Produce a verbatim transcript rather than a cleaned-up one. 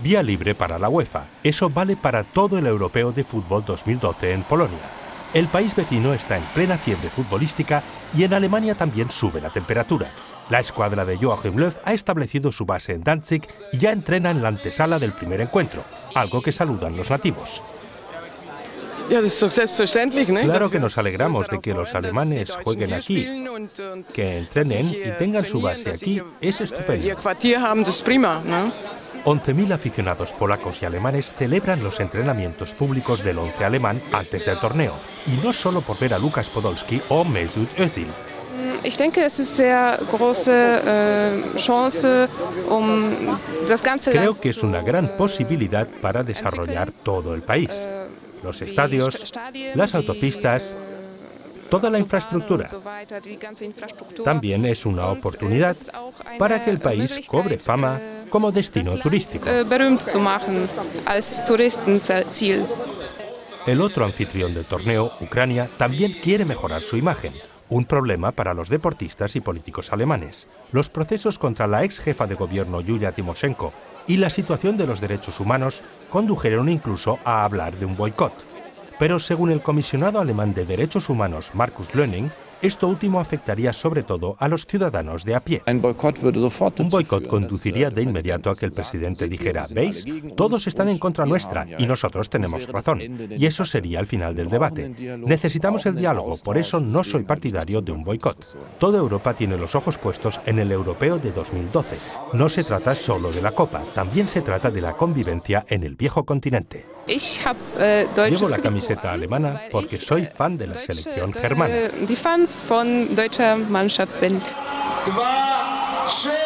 Vía libre para la UEFA. Eso vale para todo el Europeo de Fútbol dos mil doce en Polonia. El país vecino está en plena fiebre futbolística y en Alemania también sube la temperatura. La escuadra de Joachim Löw ha establecido su base en Danzig y ya entrena en la antesala del primer encuentro, algo que saludan los nativos. Claro que nos alegramos de que los alemanes jueguen aquí, que entrenen y tengan su base aquí, es estupendo. once mil aficionados polacos y alemanes celebran los entrenamientos públicos del once alemán antes del torneo, y no solo por ver a Lukas Podolski o Mesut Özil. Creo que es una gran posibilidad para desarrollar todo el país. Los estadios, las autopistas, toda la infraestructura. También es una oportunidad para que el país cobre fama como destino turístico. El otro anfitrión del torneo, Ucrania, también quiere mejorar su imagen. Un problema para los deportistas y políticos alemanes. Los procesos contra la ex jefa de gobierno Yulia Timoshenko y la situación de los derechos humanos condujeron incluso a hablar de un boicot. Pero según el comisionado alemán de derechos humanos Markus Löning, esto último afectaría sobre todo a los ciudadanos de a pie. Un boicot conduciría de inmediato a que el presidente dijera: ¿veis? Todos están en contra nuestra y nosotros tenemos razón. Y eso sería el final del debate. Necesitamos el diálogo, por eso no soy partidario de un boicot. Toda Europa tiene los ojos puestos en el europeo de dos mil doce. No se trata solo de la Copa, también se trata de la convivencia en el viejo continente. Llevo la camiseta alemana porque soy fan de la selección germana. Von deutscher Mannschaft bin.